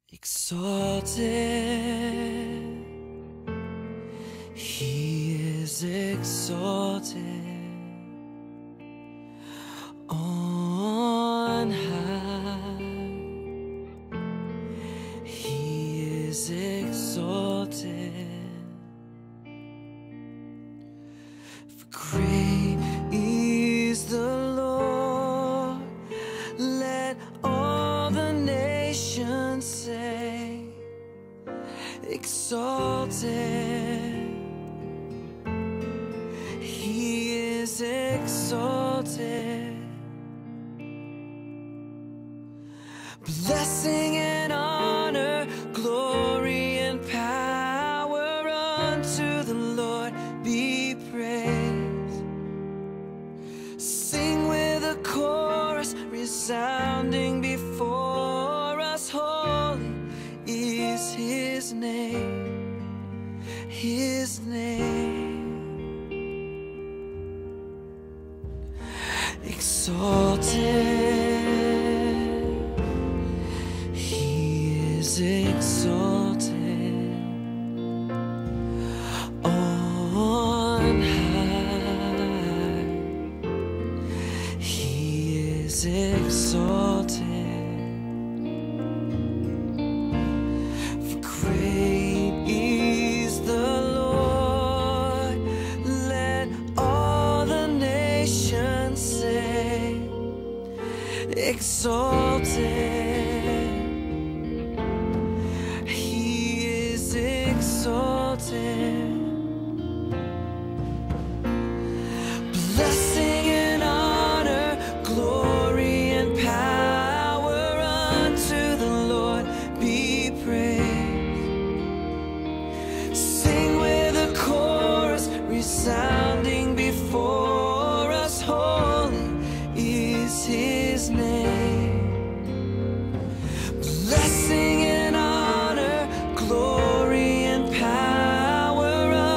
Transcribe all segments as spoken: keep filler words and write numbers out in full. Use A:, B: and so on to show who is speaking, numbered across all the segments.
A: Exalted, He is exalted on high. He is exalted, for great is the Lord. Let all the nations say, exalted, He is exalted. Blessing and honor, glory and power unto the Lord be praised. Sing with a chorus resounding before us, holy is His name, His name. Exalted, He is exalted on high. He is exalted, for great is the Lord. Let all the nations say, exalted, He is exalted. Blessing and honor, glory and power unto the Lord be praised. Sing with a chorus resounding before us, holy is His name. Blessing and honor, glory and power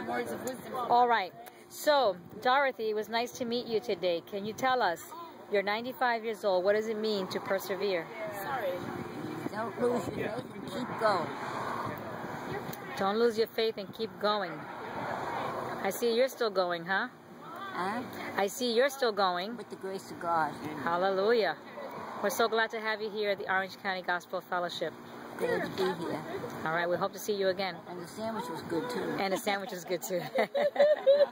B: words of wisdom.
C: All right. So, Dorothy, it was nice to meet you today. Can you tell us, you're ninety-five years old, what does it mean to persevere?
B: Sorry.
D: Don't lose your faith and keep going.
C: Don't lose your faith and keep going. I see you're still going, huh?
D: Huh?
C: I see you're still going.
D: With the grace of God.
C: Hallelujah. We're so glad to have you here at the Orange County Gospel Fellowship.
D: Glad to be here.
C: All right, we hope to see you again.
D: And the sandwich was good too.
C: And the sandwich is good too.